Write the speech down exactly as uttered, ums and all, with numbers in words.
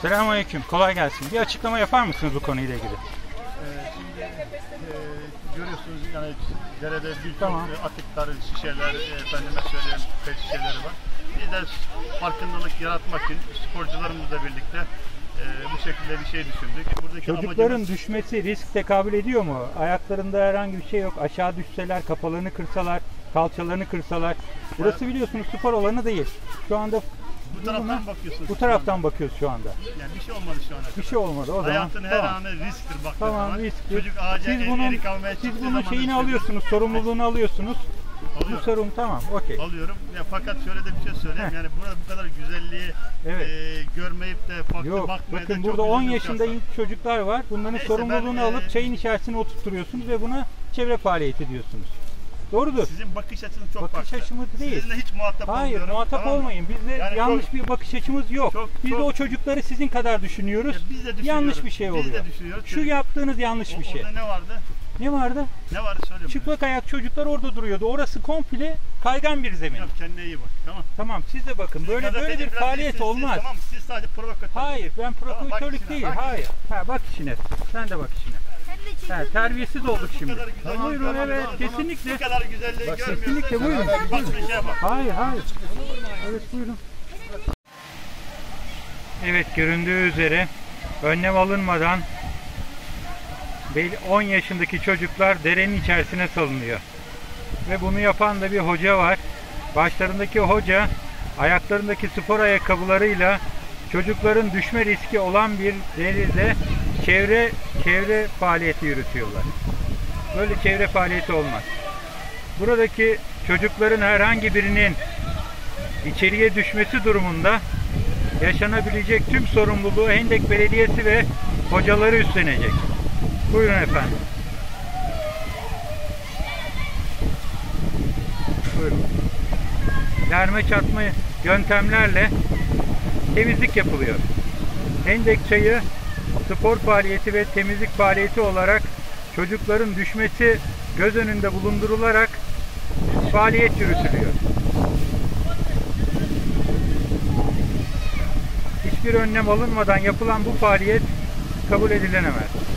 Selamünaleyküm. Kolay gelsin. Bir açıklama yapar mısınız bu konuyla ilgili? Ee, şimdi e, görüyorsunuz yani derede birçok Tamam. atıklar, şişeler, e, efendime söyleyeyim pet şişeleri var. Biz de farkındalık yaratmak için sporcularımızla birlikte e, bu şekilde bir şey düşündük. Buradaki Çocukların amacımız... düşmesi risk tekabül ediyor mu? Ayaklarında herhangi bir şey yok. Aşağı düşseler, kafalarını kırsalar, kalçalarını kırsalar. Burası biliyorsunuz spor alanı değil. Şu anda Bu taraftan mı bakıyorsunuz? Bu taraftan bakıyoruz şu anda. Yani bir şey olmadı şu ana kadar. Bir şey olmadı o zaman. Hayatın her Tamam. anı risktir baktığınız Tamam, zaman. riskli. Çocuk ağaca Siz el- bunun, erik almaya siz çıktığı bunun zaman şeyini riskli. alıyorsunuz, sorumluluğunu alıyorsunuz. Alıyorum. Bu sorun tamam, okey. Alıyorum. Ya fakat şöyle de bir şey söyleyeyim. Heh. Yani burada bu kadar güzelliği Evet. e, görmeyip de farklı Yok, bakmaya da bakın çok burada on üzüldüm yaşında şahsen. çocuklar var. Bunların Neyse, sorumluluğunu ben, alıp e, çayın içerisine oturtturuyorsunuz ve buna çevre faaliyeti diyorsunuz. Doğrudur. Sizin bakış açınız çok Bakış farklı. açımız değil. Sizinle hiç muhatap Hayır, olmuyorum. muhatap tamam mı? olmayın. Bizde Yani yanlış çok- bir bakış açımız yok. çok- Biz de çok- o çocukları sizin kadar düşünüyoruz. Ya biz de düşünüyoruz. Yanlış bir şey Biz de oluyor. düşünüyoruz. Şu Çünkü yaptığınız yanlış o- bir şey. Orada ne vardı? Ne vardı? Ne vardı söyle. Çıplak ayak çocuklar orada duruyordu. Orası komple kaygan bir zemin. Yok, kendine iyi bak. Tamam. Tamam, siz de bakın. Böyle böyle Gazeteci bir falan faaliyet değilsiniz, olmaz. Siz, tamam, siz sadece provokatör. Hayır, ben provokatörlük işine, değil. bak Hayır. Ha, bak işine. Sen de bak işine. Ha, terbiyesiz olduk Bu şimdi. kadar güzelliği Buyurun, görmüyoruz, evet, tamam. kesinlikle. Bu kadar güzelliği Bak, görmüyoruz. kesinlikle, buyurun. Bak bir şeye bak. Hayır, hayır. Evet, buyurun. Evet, göründüğü üzere önlem alınmadan on yaşındaki çocuklar derenin içerisine salınıyor. Ve bunu yapan da bir hoca var. Başlarındaki hoca ayaklarındaki spor ayakkabılarıyla çocukların düşme riski olan bir deride çevre çevre faaliyeti yürütüyorlar. Böyle çevre faaliyeti olmaz. Buradaki çocukların herhangi birinin içeriye düşmesi durumunda yaşanabilecek tüm sorumluluğu Hendek Belediyesi ve hocaları üstlenecek. Buyurun efendim. Buyurun. Derme çatma yöntemlerle temizlik yapılıyor. Hendek çayı spor faaliyeti ve temizlik faaliyeti olarak çocukların düşmesi göz önünde bulundurularak faaliyet yürütülüyor. Hiçbir önlem alınmadan yapılan bu faaliyet kabul edilemez.